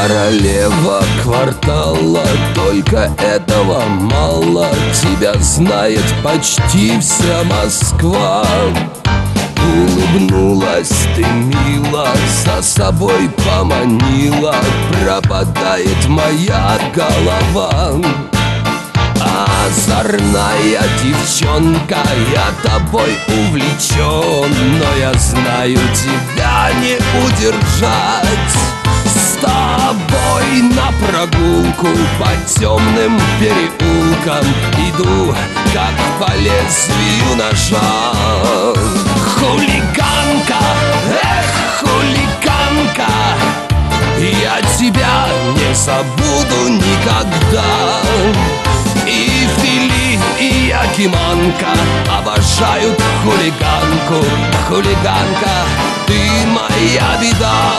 Королева квартала, только этого мало. Тебя знает почти вся Москва. Улыбнулась ты мило, за собой поманила. Пропадает моя голова. Озорная девчонка, я тобой увлечен, но я знаю, тебя не удержать. С тобой на прогулку по темным переулкам иду, как по лезвию ножа. Хулиганка, эх, хулиганка, я тебя не забуду никогда. И Фили, и Якиманка обожают хулиганку. Хулиганка, ты моя беда.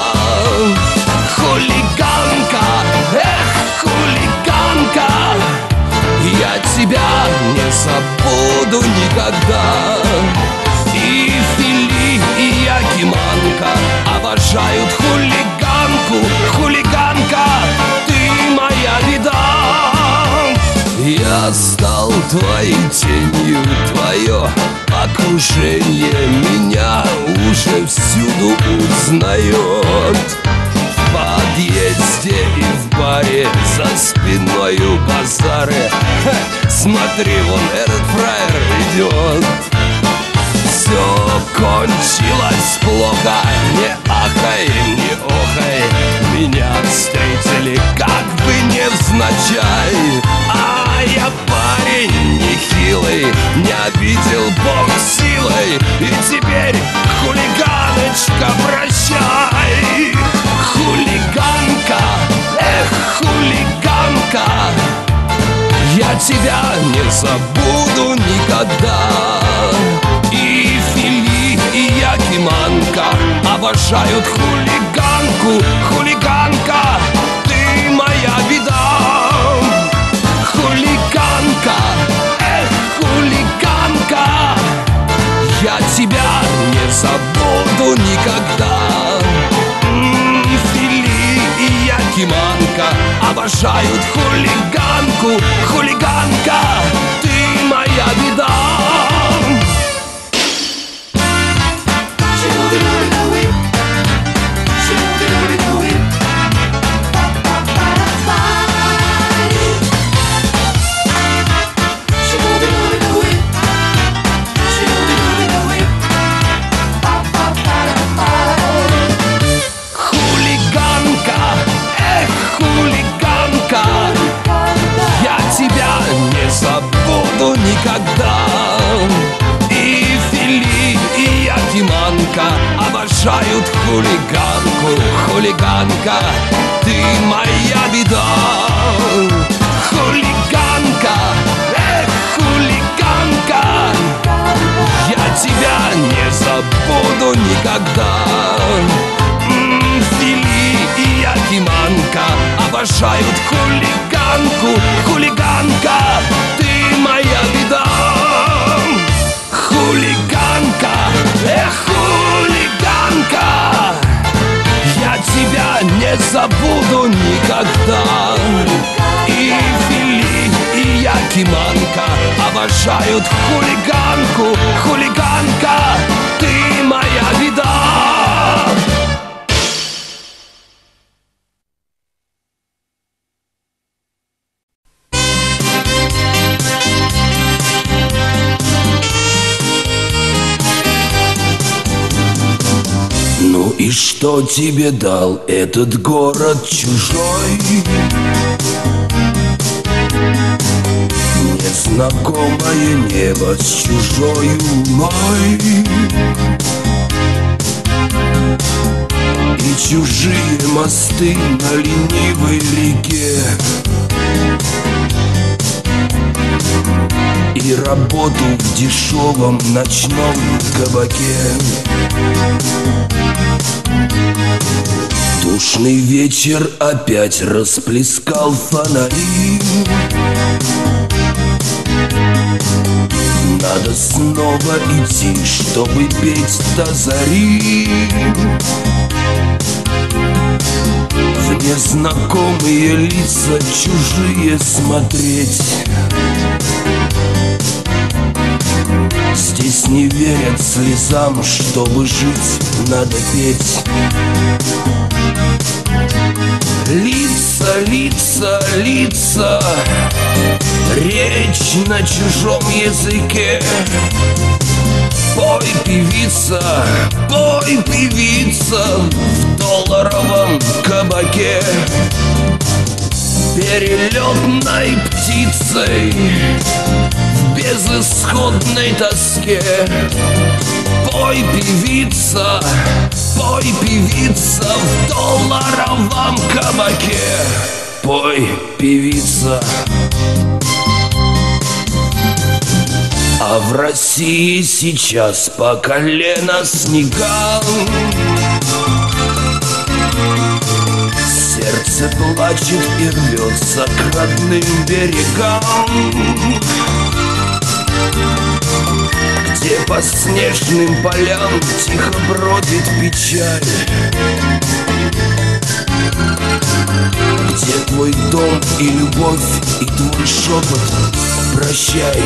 Хулиганка, эх, хулиганка, я тебя не забуду никогда. И Фили, и Якиманка обожают хулиганку. Хулиганка, ты моя беда. Я стал твоей тенью, твое окружение меня уже всюду узнает. В подъезде и в баре, за спиною базары. Смотри, вон этот фраер идет. Все кончилось плохо, не ахай, не охай. Меня встретили как бы невзначай. А я парень нехилый, не обидел Бог силой. И теперь, хулиганочка, прощай. Хулиганка, эх, хулиганка, я тебя не забуду никогда. И Фили, и Якиманка обожают хулиганку. Хулиганка, ты моя беда. Хулиганка, эх, хулиганка, я тебя не забуду никогда. Фили и Якиманка обожают хулиганку. Хулиганка, ты моя беда. Забуду никогда. И Фили, и Якиманка обожают хулиганку. Хулиганка, ты моя беда. Хулиганка, эх, хулиганка, я тебя не забуду никогда. Фили и Якиманка обожают хулиганку. Хулиганка, ты моя беда. Хулиганка, эх, хулиганка, я тебя не забуду никогда. И Фили, и Якиманка обожают хулиганку. Хулиганка, ты моя беда. Ну и что тебе дал этот город чужой? Незнакомое небо с чужой луной и чужие мосты на ленивой реке, и работу в дешевом ночном кабаке. Душный вечер опять расплескал фонари. Надо снова идти, чтобы петь до зари. В незнакомые лица, чужие смотреть. Здесь не верят слезам, чтобы жить, надо петь. Лица, лица, лица, речь на чужом языке. Пой, певица, в долларовом кабаке. Перелетной птицей в безысходной тоске. Пой, певица, в долларовом кабаке. Пой, певица. А в России сейчас по колено снега. Сердце плачет и рвется к родным берегам, где по снежным полям тихо бродит печаль. Где твой дом и любовь, и твой шепот «Прощай».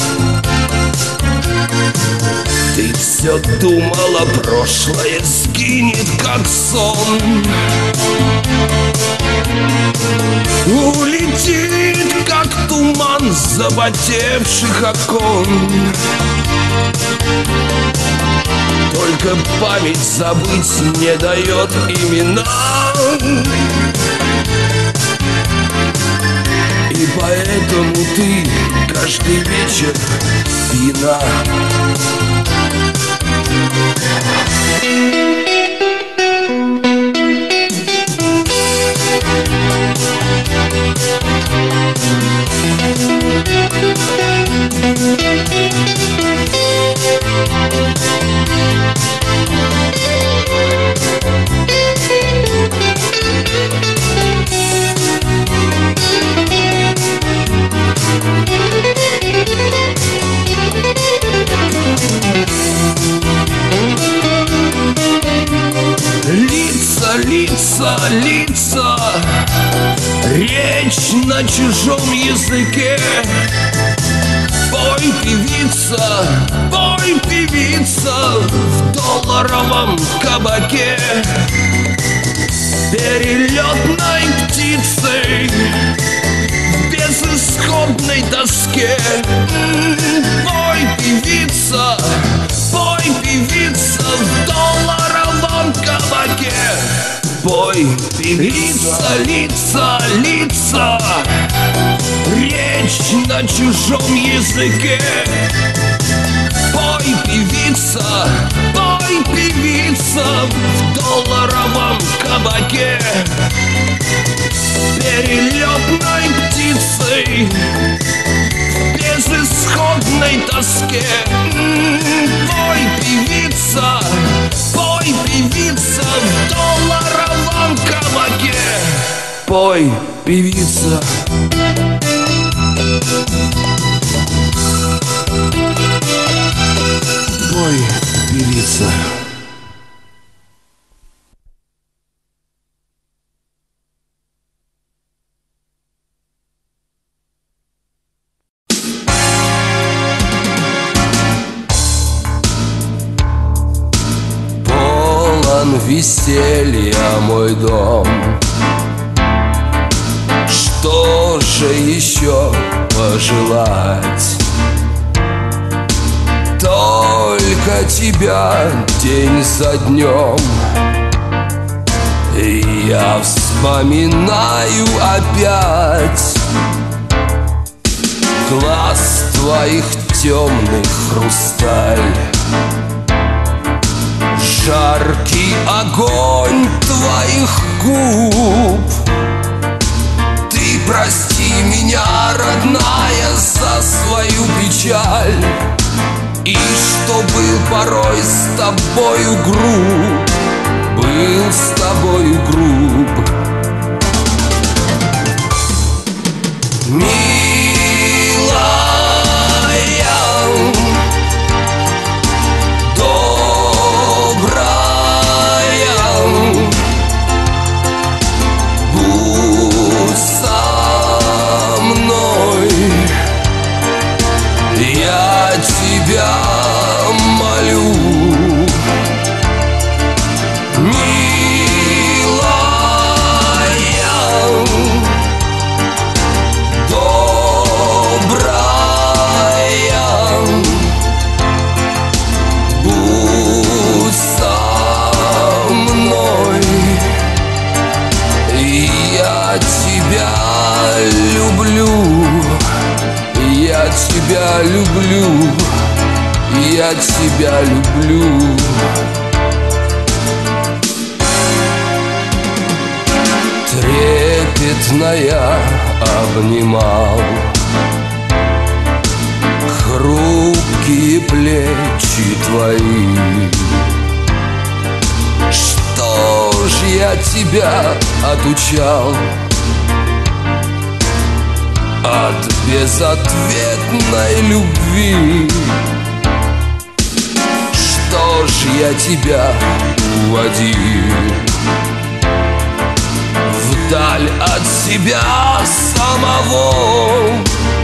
Ты все думала, прошлое сгинет, как сон. Улетит, как туман с запотевших окон. Только память забыть не дает имена. И поэтому ты каждый вечер пьяна. Лица, лица, лица, речь на чужом языке. Пой, певица, в долларовом кабаке. Перелетной птицей в безысходной тоске. Пой, певица, в долларовом кабаке. Пой, певица, лица, лица, речь на чужом языке. Пой, певица, в долларовом кабаке. Перелетной птицей в безысходной тоске. Пой, певица, в долларовом кабаке. Пой, певица. Пой, певица. Полон веселья мой дом. Что же еще пожелать? Только тебя день за днем. И я вспоминаю опять глаз твоих темных хрусталь, жаркий огонь твоих губ. Ты прости меня, родная, за свою печаль, и что был порой с тобою груб, был с тобою груб. Милая, добрая, Я тебя люблю, я тебя люблю, я тебя люблю. Трепетно я обнимал хрупкие плечи твои. Что ж я тебя отучал от безответной любви? Что ж я тебя уводил вдаль от себя самого?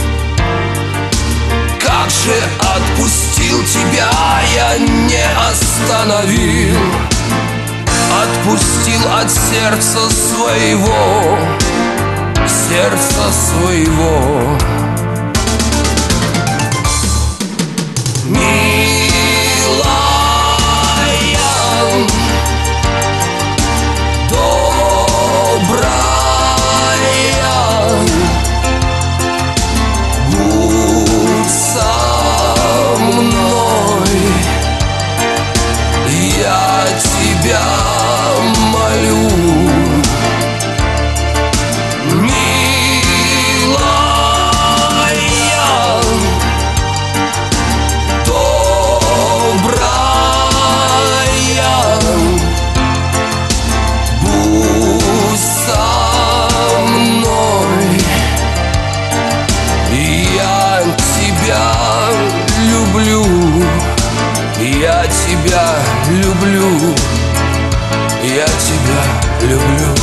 Как же отпустил тебя, я не остановил. Отпустил от сердца своего, сердца своего. Я тебя люблю, я тебя люблю.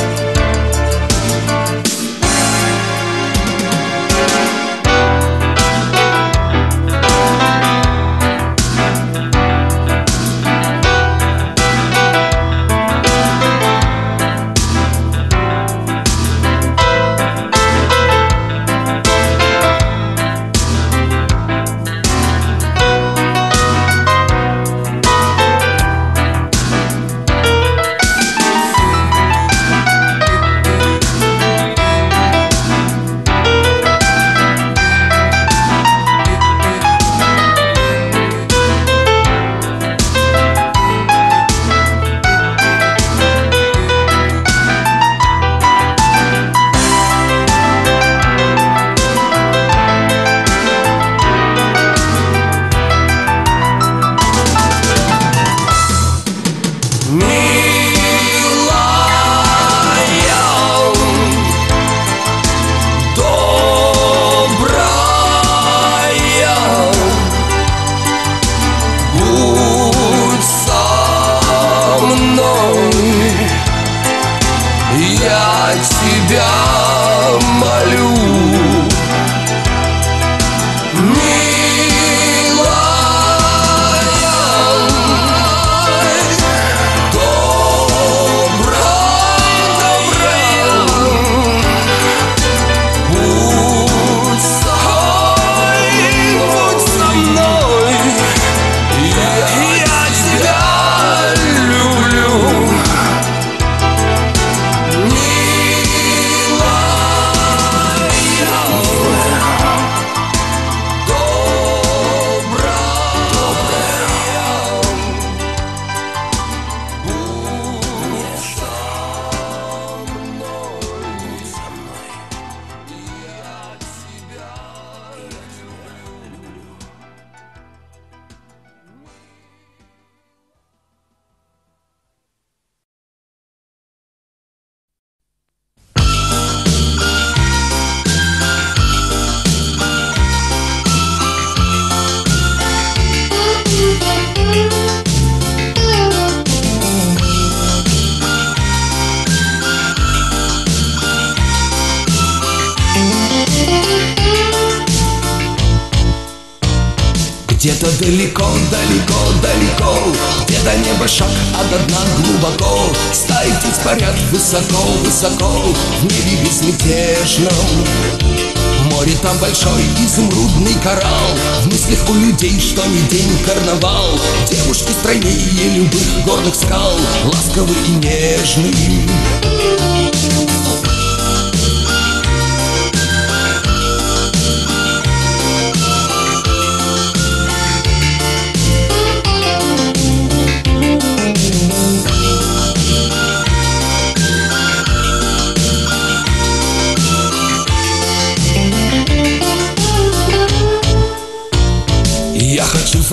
Я тебя молю, Где-то далеко, далеко, далеко, где до неба шаг, а до дна глубоко, стаи птиц парят высоко, высоко, в небе безмятежном. Море там большой, изумрудный коралл, в мыслях у людей, что ни день карнавал. Девушки стройнее любых горных скал, ласковый и нежный.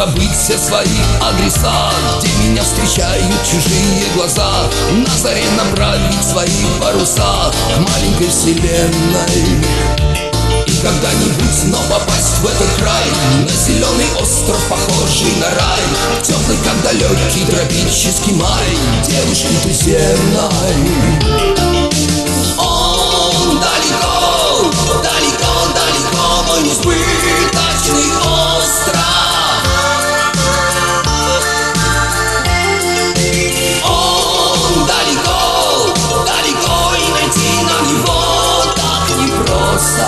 забыть все свои адреса, где меня встречают чужие глаза, на заре направить свои паруса к маленькой вселенной. И когда-нибудь, но попасть в этот край, на зеленый остров, похожий на рай, теплый, как далекий тропический май, девушки туземной. Он далеко, далеко, далеко, мой несбыточный остров. Он далеко, далеко, и найти нам его так непросто.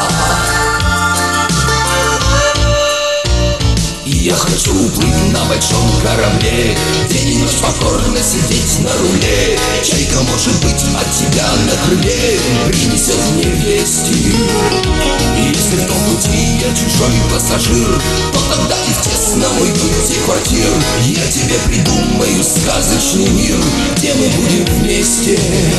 Я хочу уплыть на большом корабле, день и ночь покорно сидеть на руле. Чайка, может быть, от тебя на крыле принесет мне вести. И если в том пути я чужой пассажир, то тогда и в тесном уюте квартир я тебе придумаю сказочный мир, где мы будем вместе.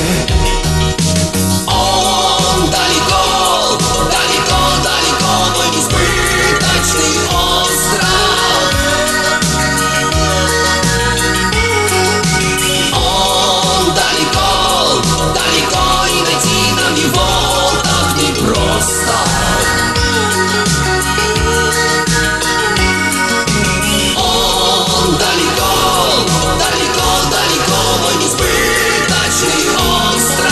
Он далеко, далеко, далеко, мой несбыточный остров. Он далеко, далеко, и найти нам его так непросто. Он далеко, далеко, далеко, мой несбыточный остров.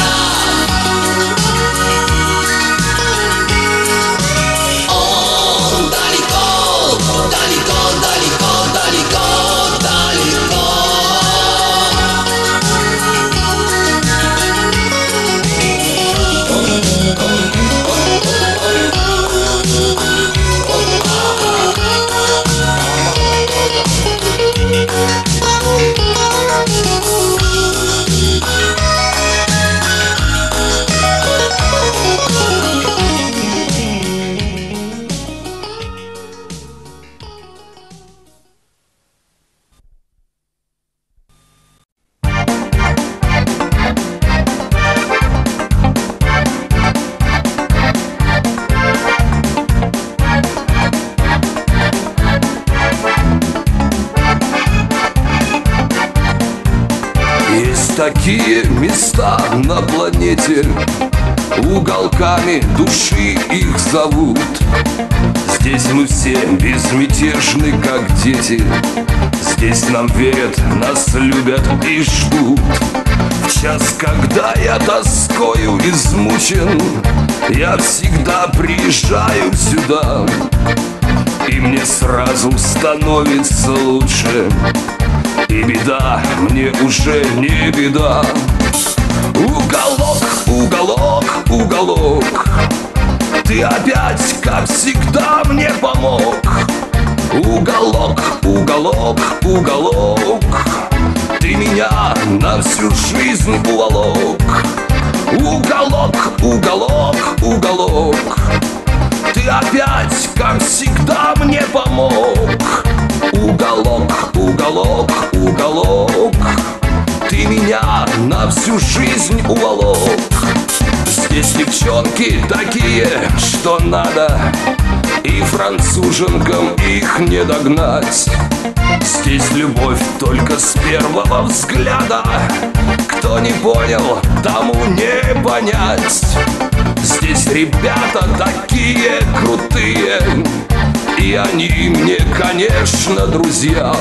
Такие места на планете, уголками души их зовут. Здесь мы все безмятежны, как дети. Здесь нам верят, нас любят и ждут. В час, когда я тоскою измучен, я всегда приезжаю сюда, и мне сразу становится лучше. И беда мне уже не беда. Уголок, уголок, уголок, ты опять, как всегда, мне помог. Уголок, уголок, уголок, ты меня на всю жизнь уволок. Уголок, уголок, уголок, ты опять, как всегда, мне помог. Уголок, уголок, уголок, ты меня на всю жизнь уволок. Здесь девчонки такие, что надо, и француженкам их не догнать. Здесь любовь только с первого взгляда, кто не понял, тому не понять. Здесь ребята такие крутые, и они мне, конечно, друзья.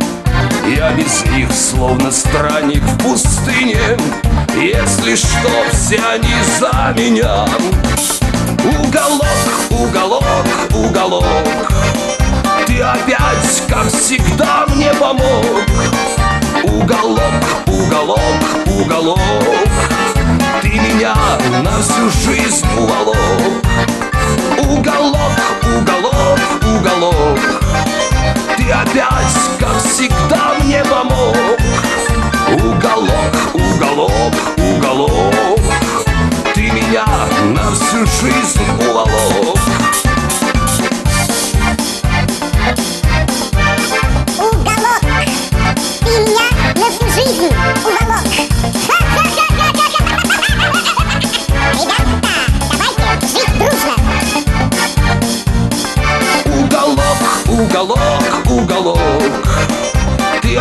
Я без них словно странник в пустыне, если что, все они за меня. Уголок, уголок, уголок, ты опять, как всегда, мне помог. Уголок, уголок, уголок, ты меня на всю жизнь уволок. Уголок, уголок, уголок, ты опять, как всегда, мне помог. Уголок, уголок, уголок, ты меня на всю жизнь уволок. Уголок, ты меня на всю жизнь уволок. Ребята, давайте жить дружно. Уголок, уголок, уголок,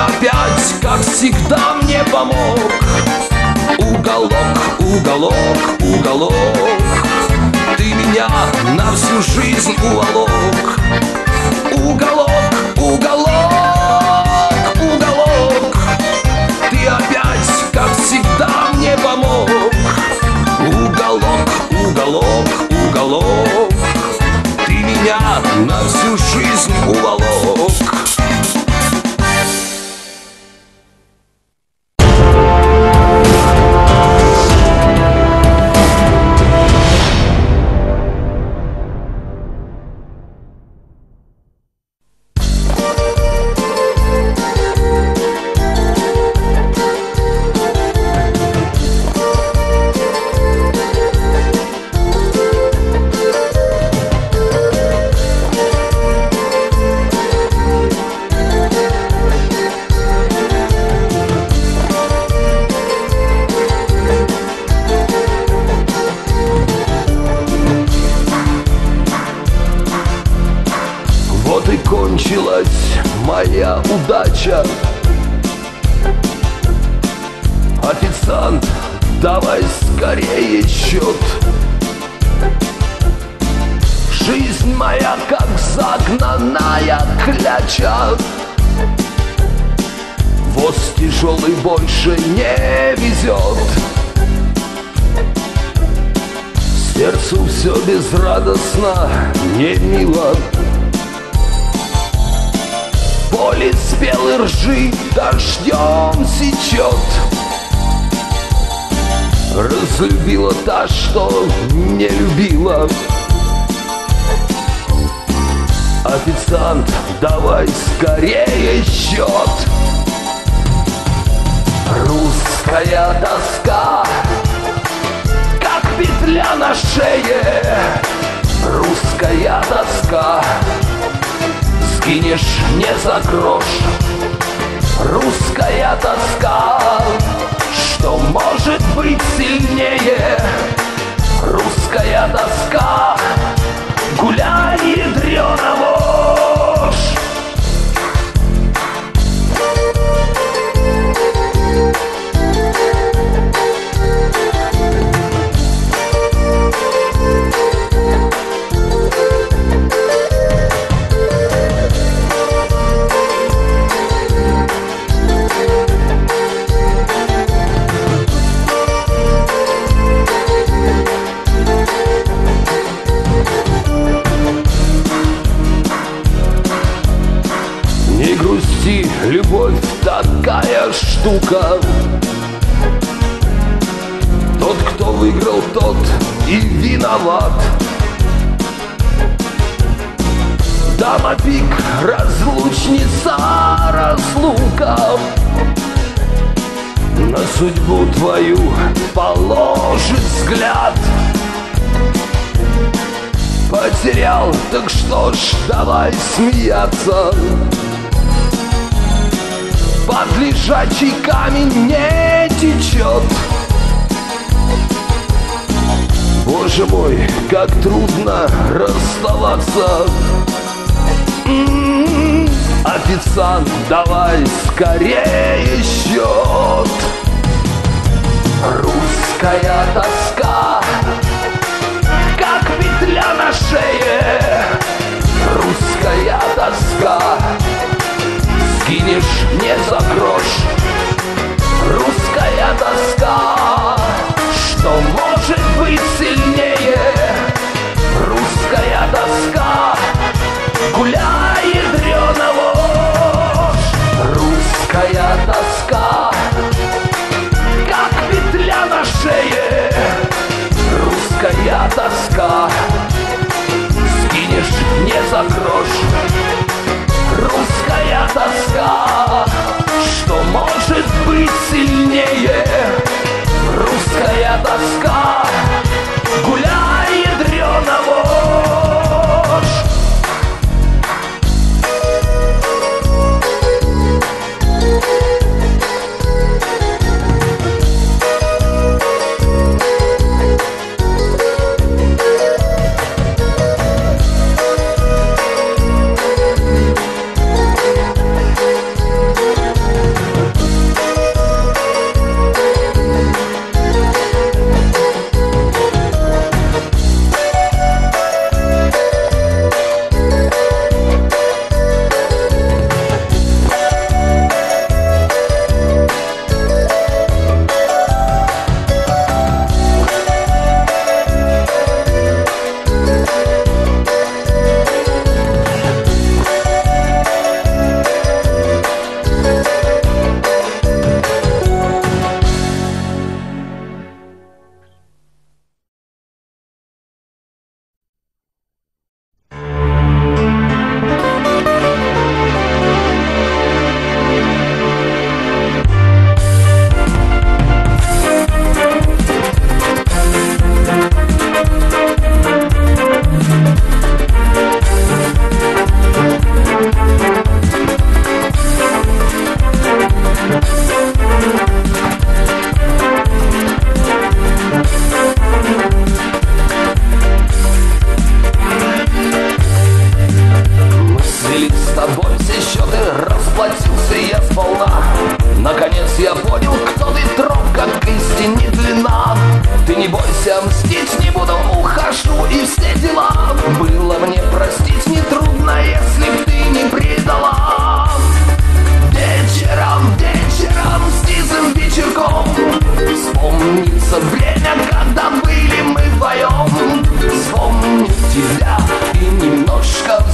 опять, как всегда, мне помог. Уголок, уголок, уголок, ты меня на всю жизнь уволок. Уголок, уголок, уголок, ты опять, как всегда, мне помог. Уголок, уголок, уголок, ты меня на всю жизнь уволок. Вот и кончилась моя удача. Официант, давай скорее счет. Жизнь моя как загнанная кляча. Воз тяжелый больше не везет. Сердцу все безрадостно, не мило. Поле спелой ржи дождем сечет. Разлюбила та, что не любила. Официант, давай скорее счет. Русская тоска, как петля на шее. Русская тоска, скинешь не за грош. Русская тоска, что может быть сильнее? Русская тоска, гуляй, ядрёна вошь. Не грусти, любовь такая штука. Тот, кто выиграл, тот и виноват. Дама пик, разлучница, разлука. На судьбу твою положит взгляд. Потерял, так что ж, давай смеяться. Под лежачий камень не течет. Боже мой, как трудно расставаться. Официант, давай скорее счет. Русская тоска, как петля на шее. Русская тоска, скинешь не за грош. Русская тоска, что может быть сильнее? Русская тоска, гуляй, ядрёна вошь. Русская тоска, как петля на шее. Русская тоска, скинешь не за грош. Русская тоска, что может быть сильнее?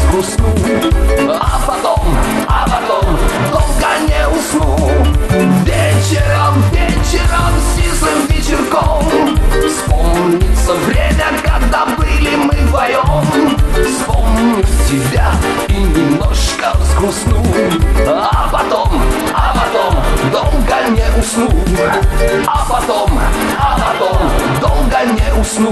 взгрустну, а потом долго не усну. Вечером сизым вечерком вспомнится время, когда были мы вдвоем. Вспомню тебя и немножко взгрустну, а потом долго не усну, а потом долго не усну.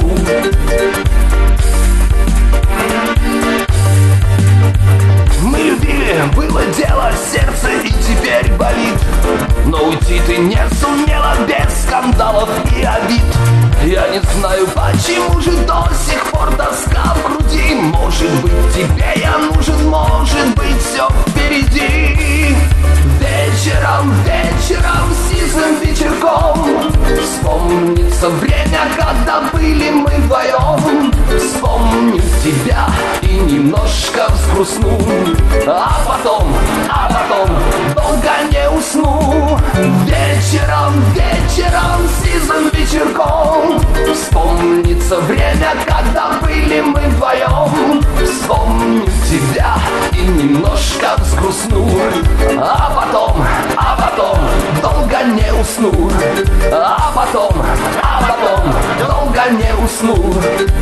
Мы любили, было дело, сердце и теперь болит. Но уйти ты не сумела без скандалов и обид. Я не знаю, почему же до сих пор тоска в груди. Может быть, тебе я нужен, может быть, все впереди. Вечером сизым вечерком вспомнится время, когда были мы вдвоем. Вспомню тебя и немножко взгрустну, а потом долго не усну. Вечером сизым вечерком вспомнится время, когда были мы вдвоем. Вспомню тебя и немножко взгрустну, а потом долго не усну, а потом долго не усну.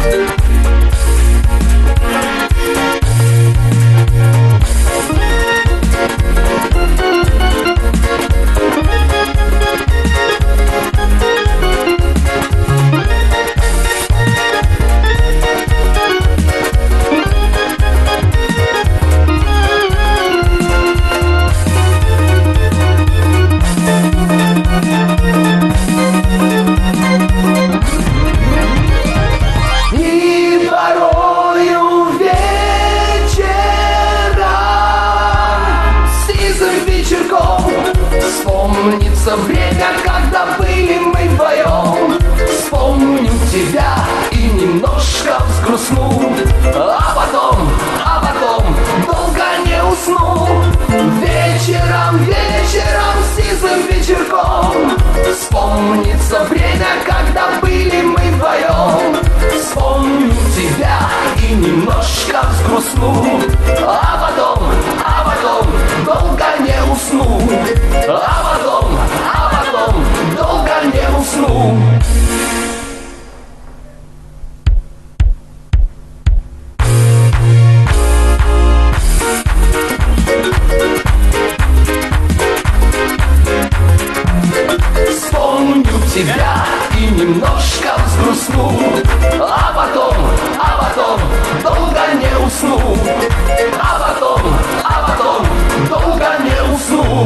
Вспомнится время, когда были мы вдвоем. Вспомню тебя и немножко взгрустну, а потом долго не усну. Вечером сизым вечерком вспомнится время, когда были мы вдвоем. Вспомню тебя и немножко взгрустну, а потом долго не усну, а потом долго не усну. Вспомню тебя и немножко взгрустну, а потом долго не усну, а потом долго не усну.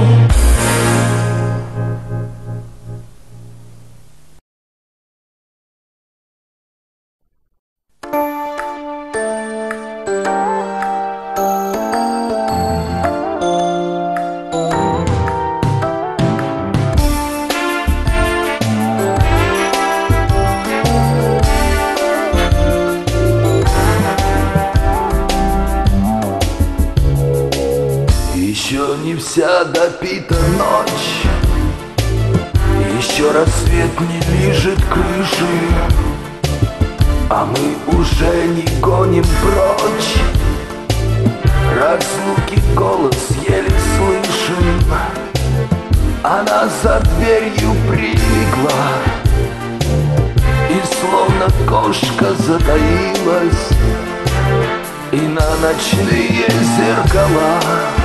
Еще не вся допита ночь, еще рассвет не лижет крыши, а мы уже не гоним прочь. Разлуки голос еле слышен, она за дверью прилегла и словно кошка затаилась, и на ночные зеркала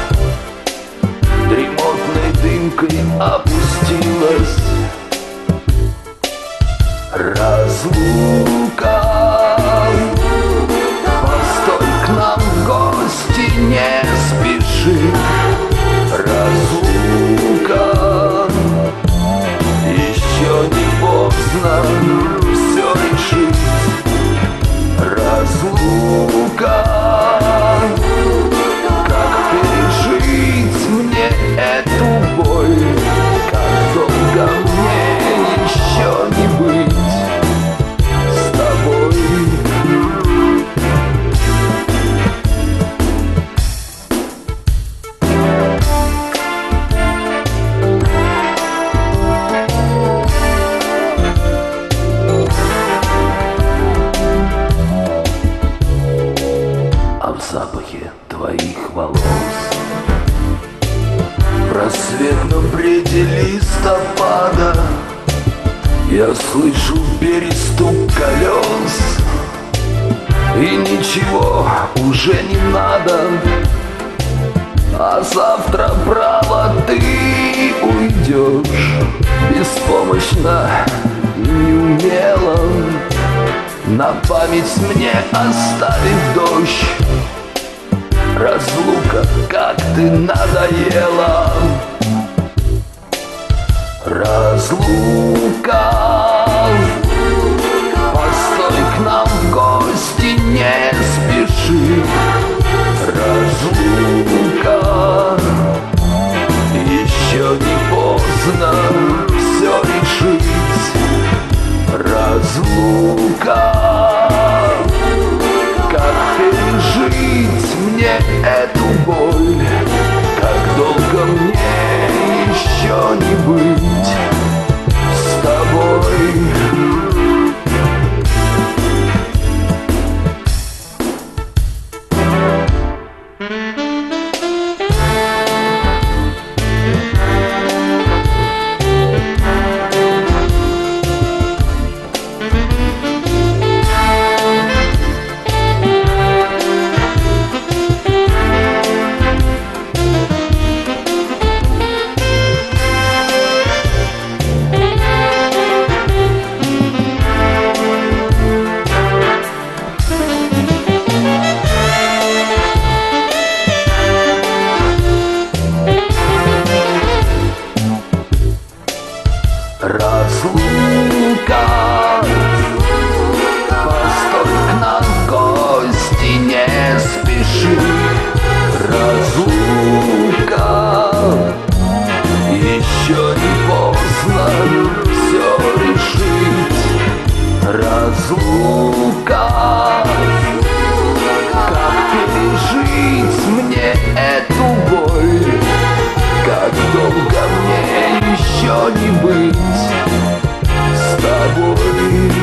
дремотной дымкой опустилась. Разлука, постой к нам в гости, не спеши. Разлука, еще не поздно все решить. Разлука, как пережить мне эту боль, как долго мне еще не быть с тобой. Я слышу перестук колес, и ничего уже не надо. А завтра, право, ты уйдешь беспомощно и неумело, на память мне оставив дождь. Разлука, как ты надоела. Разлука, постой к нам в гости, не спеши. Разлука, еще не поздно все решить. Разлука, как пережить мне эту боль? Как долго мне еще не быть с тобой? Разлука, постой к нам в гости, не спеши. Разлука, еще не поздно все решить. Разлука, как пережить мне эту боль? Как долго мне еще не быть с тобой?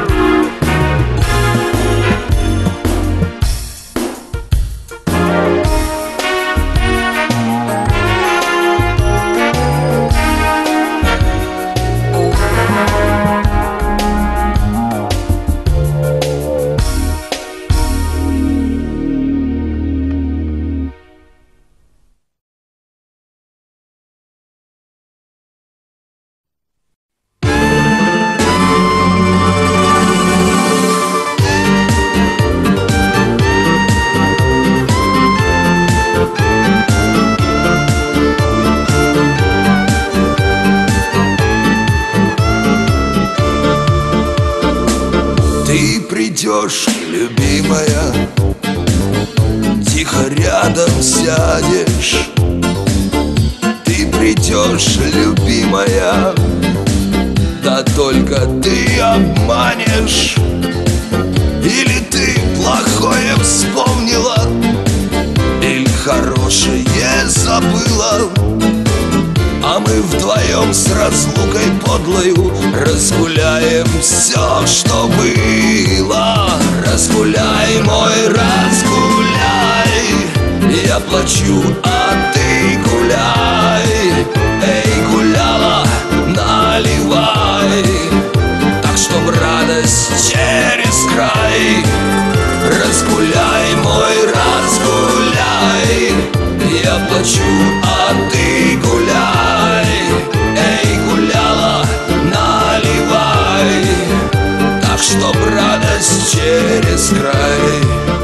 Ты придешь, любимая, тихо рядом сядешь. Ты придешь, любимая, да только ты обманешь. Или ты плохое вспомнила, или хорошее забыла. А мы вдвоем с разлукой подлою разгуляем все, что было. Разгуляй, мой, разгуляй, я плачу, а ты гуляй. Эй, гуляла, наливай, так чтоб радость через край. Разгуляй, мой, разгуляй, я плачу, а ты гуляй. Эй, гуляла, наливай, так чтоб радость через край.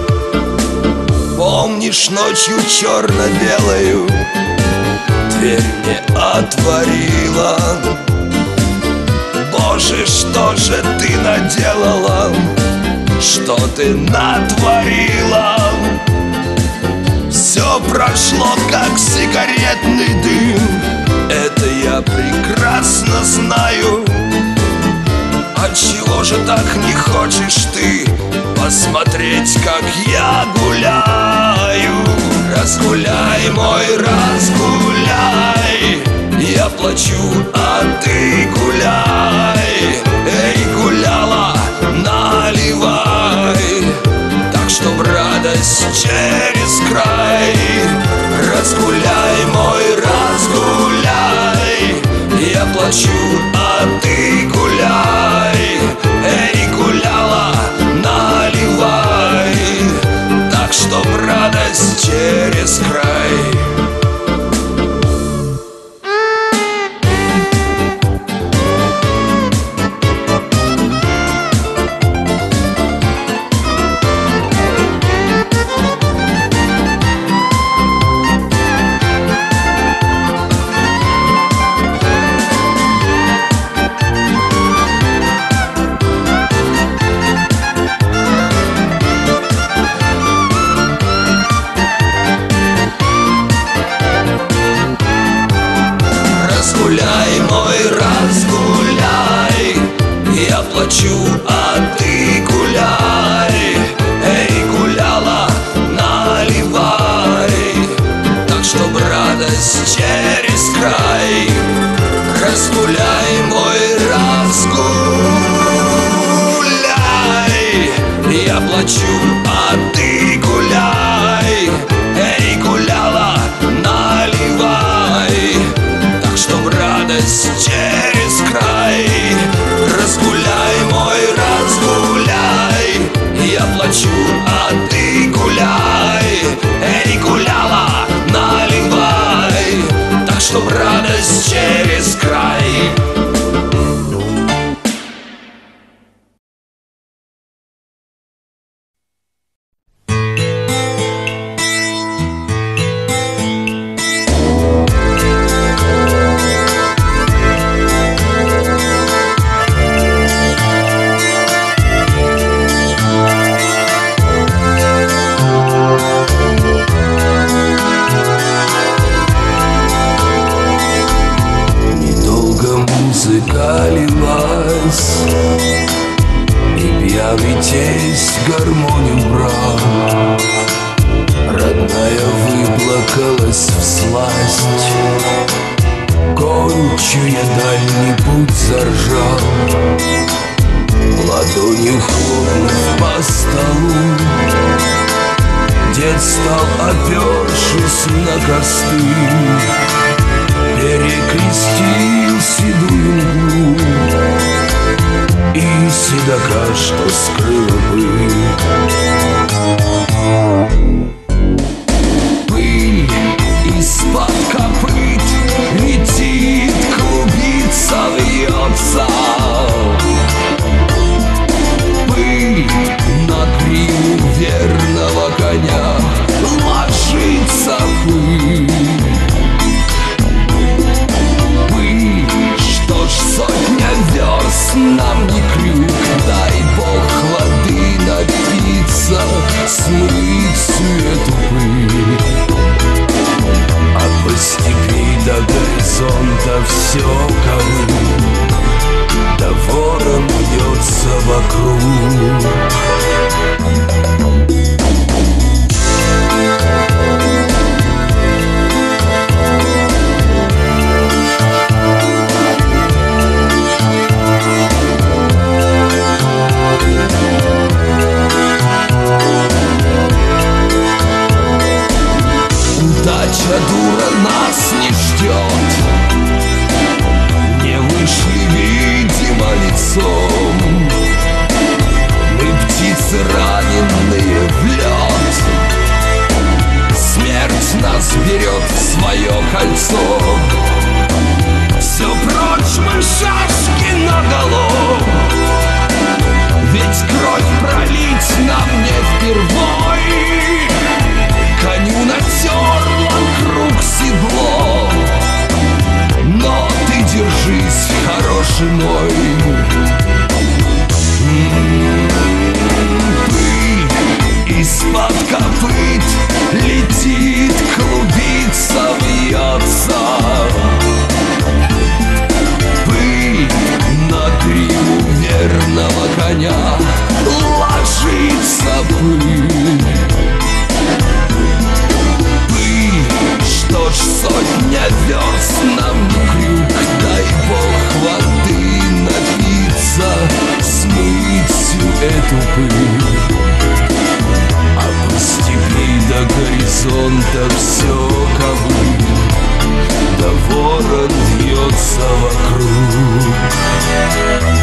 Помнишь, ночью черно-белою дверь мне отворила? Боже, что же ты наделала? Что ты натворила? Все прошло, как сигаретный дым, это я прекрасно знаю. Отчего же так не хочешь ты посмотреть, как я гуляю? Разгуляй, мой, разгуляй, я плачу, а ты гуляй. Эй, гуляла, наливай, так чтоб радость через край. Разгуляй, мой, разгуляй, я плачу, а ты гуляй. плачу, а ты гуляй. Эй, гуляла, наливай, так чтоб радость через край. Разгуляй, мой, разгуляй, я плачу, а ты гуляй. Эй, гуляла, наливай, так чтоб радость через край. Музыка лилась, и пьяный тесть гармонию брал. Родная выплакалась всласть, кончуя дальний путь заржал. Ладонью хлопнув по столу, дед стал, опершись на костыль, перекрестил седую мглу и седока, что скрыла пыль. Пыль из-под копыт летит, клубится, вьется. Пыль на гриву верного коня ложится пыль. Что ж, сотня верст нам не крюк, дай Бог воды напиться, смыть всю эту пыль. А по степи до горизонта все ковыль, да ворон бьется вокруг. Удача, дура, нас не ждет, не вышли, видимо, лицом. Мы птицы, раненые в лед, смерть нас берет в свое кольцо. Все прочь мы шашки наголо, ведь кровь пролить нам не впервой. Коню натерла круг седло, но ты держись, хороший мой. Пыль из-под копыт летит, клубится, вьется. Пыль на гриву верного коня ложится пыль. Что ж, сотня верст нам не крюк, дай Бог воды напиться, смыть всю эту пыль. А по степи до горизонта все ковыль, да ворон вьется вокруг.